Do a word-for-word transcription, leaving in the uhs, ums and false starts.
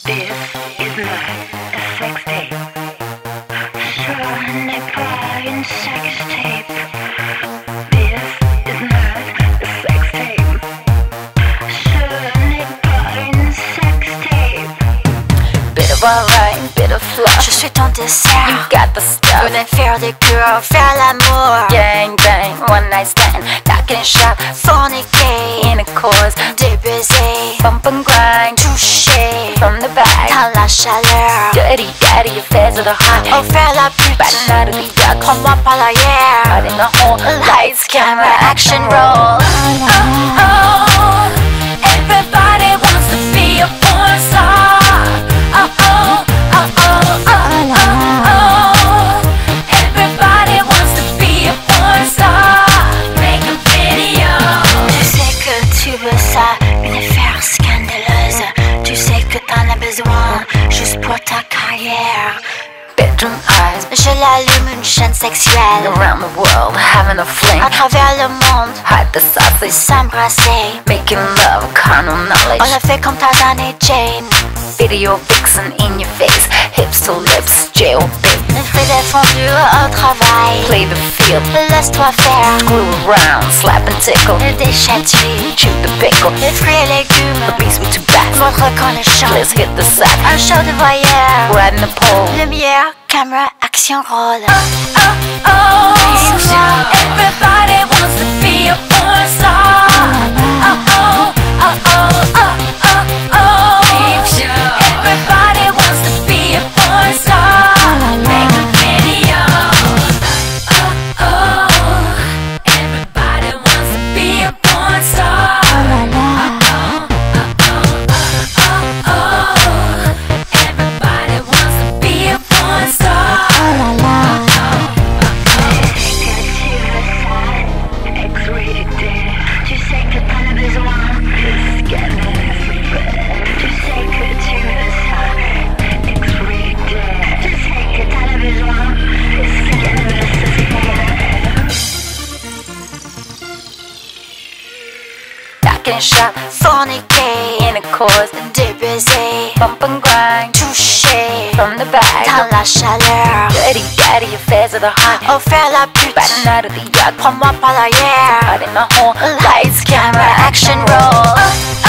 This is not a sex tape. Ce n'est pas une sex tape. This is not a sex tape. Ce n'est pas une sex tape. Bit of alright, bit of fluff. Je suis ton dessert. You got the stuff. Venez faire des cœurs, faire l'amour. Gang bang, one night stand, knocking shot, Forniquer, intercourse, des baisers, bump and grind, toucher from the back. dans la chaleur. Dirty daddy affairs of the heart. Oh, faire la pute, Batting out of the yard, prends-moi par l'arrière. right in the hole. Lights, camera, action, roll. Oh, oh, everybody wants to be a porn star. Oh, oh, oh, oh, oh, oh, oh. Everybody wants to be a porn star. Make a video. Tu sais que tu veux ça, une affaire scandaleuse. Tu sais que t'en as besoin, juste pour ta carrière. Bedroom eyes, Je l'allume une chaîne sexuelle. around the world, having a fling. À travers le monde, Hide the sausage, s'embrasser. making love, carnal On knowledge. l'a fait comme Tarzan et Jane. Video vixen in your face, hips to lips, jail bait. Le fruit défendu au travail. Play the field, Laisse-toi faire. screw around, slap and tickle. Le déchetterie. Chew the pickle, Les fruits et légumes. the beast with two backs. Montre qu'on est chaud. Let's hit the sack, Un show de voyeur. riding the pole. Lumière, caméra, action, rôle. Oh, oh, everybody wants to be a porn star. Oh, oh, oh, oh, oh, oh, oh. Everybody wants to be a porn star. Make a video. Oh, oh, everybody wants to be a porn star. Oh, oh, oh, oh, everybody wants to be a porn star. X-rated dare. Tu sais que t'en as besoin. Ce scandale everywhere. Tu sais que tu veux ça. X-rated dare. Tu sais que t'en as besoin. Ce scandale everywhere. Knocking shot, Forniquer. intercourse, Des baisers. bump and grind, Toucher. from the back. Dans la chaleur. Dirty daddy affairs of the heart. Oh, faire la pute. Batting out of the yard, Prends-moi par l'arrière. right in the hole. Lights, camera, action, roll.